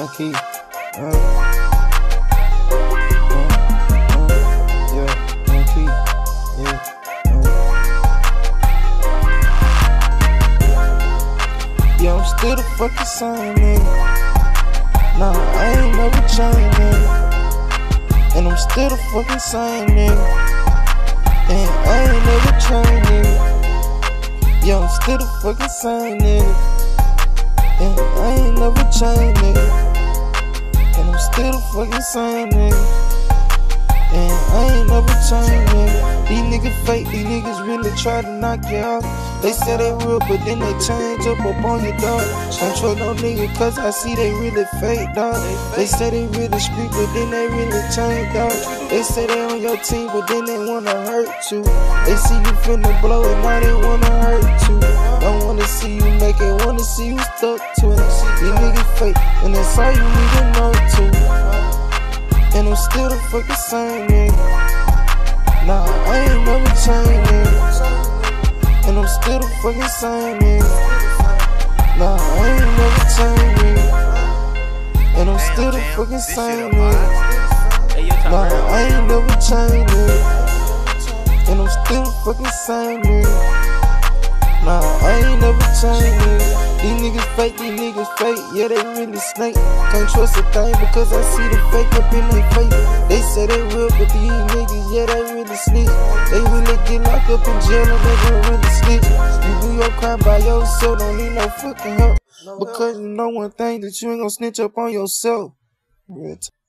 Young Key. Yeah, Young Key. Yeah. Yeah, I'm still the fucking same nigga. Nah, I ain't never changed, nigga. And I'm still the fucking same nigga. And I ain't never changed, nigga. Yeah, I'm still the fucking same nigga. And I ain't never changed, nigga. And I'm still the fucking same nigga. And I ain't never changed, nigga. These niggas fake, these niggas really try to knock you out. They say they real, but then they change up on your dog. Don't trust no nigga, cause I see they really fake, dog. They say they really street, but then they really change, dog. They say they on your team, but then they wanna hurt you. They see you finna blow it, now they wanna hurt you. Don't wanna see you make it, wanna see you stuck to it. These niggas fake, and that's all you need to know too. And I'm still the fucking same nigga. Nah, I ain't never changed, nigga. And I'm still the fucking same nigga. Nah, I ain't never changed, nigga. And I'm still the fucking same nigga. Nah, I ain't never changed, nigga. And I'm still the fucking same nigga. Nah, I ain't never changed, nigga. These niggas fake, yeah, they really snake. Can't trust a thing because I see the fake up in their face. They say they real, but these niggas, yeah, they really snitch. They really get locked up in jail and they gon' really snitch. You do your crime by yourself, don't need no fucking help. Because you know one thing, that you ain't gon' snitch up on yourself. Real